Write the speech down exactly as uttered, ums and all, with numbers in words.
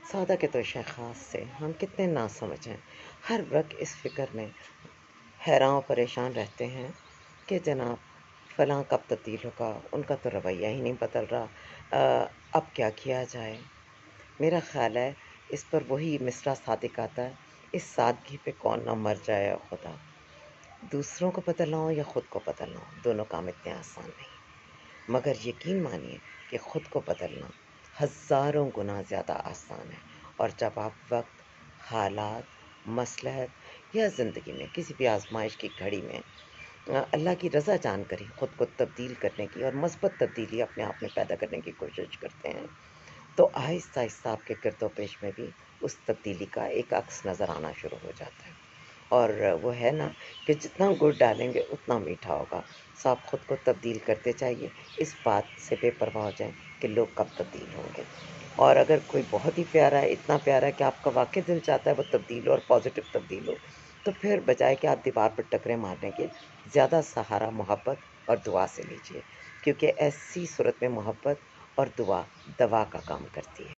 سادہ کے تو شے خاص سے ہم کتنے نا سمجھ ہیں، ہر وقت اس فکر میں حیران و پریشان رہتے ہیں کہ جناب فلاں کب تبدیل ہوگا، ان کا تو رویہ ہی نہیں بدل رہا، آ، اب کیا کیا جائے۔ میرا خیال ہے اس پر وہی مصرع صادق آتا ہے، اس سادگی پہ کون نہ مر جائے خدا۔ دوسروں کو بدلنا ہو یا خود کو بدلنا ہو، دونوں کام اتنے آسان نہیں، مگر یقین مانیے کہ خود کو بدلنا ہزاروں گنا زیادہ آسان ہے۔ اور جب آپ وقت، حالات، مصلحت یا زندگی میں کسی بھی آزمائش کی گھڑی میں آ، اللہ کی رضا جان کر ہی خود کو تبدیل کرنے کی اور مثبت تبدیلی اپنے آپ میں پیدا کرنے کی کوشش کرتے ہیں، تو آہستہ آہستہ آپ کے گرد و پیش میں بھی اس تبدیلی کا ایک عکس نظر آنا شروع ہو جاتا ہے۔ اور وہ ہے نا کہ جتنا گڑ ڈالیں گے اتنا میٹھا ہوگا۔ سو آپ خود کو تبدیل کرتے چاہیے، اس بات سے بے پرواہ ہو جائیں کہ لوگ کب تبدیل ہوں گے۔ اور اگر کوئی بہت ہی پیارا ہے، اتنا پیارا ہے کہ آپ کا واقعی دل چاہتا ہے وہ تبدیل ہو اور پازیٹیو تبدیل ہو، تو پھر بجائے کہ آپ دیوار پر ٹکرے مارنے کے، زیادہ سہارا محبت اور دعا سے لیجیے، کیونکہ ایسی صورت میں محبت اور دعا دوا کا کام کرتی ہے۔